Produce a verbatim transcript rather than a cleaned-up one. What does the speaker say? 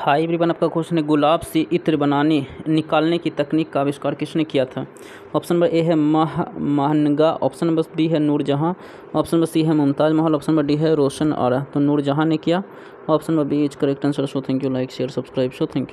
Hi everyone, आपका question है गुलाब से इत्र बनाने निकालने की तकनीक का आविष्कार किसने किया था। ऑप्शन नंबर ए है मह महनगा, ऑप्शन नंबर बी है नूरजहाँ, ऑप्शन नंबर सी है मुमताज़ महल, ऑप्शन नंबर डी है रोशन आरा। तो नूरजहाँ ने किया। Option number B is correct answer. So thank you, like share subscribe. So thank you.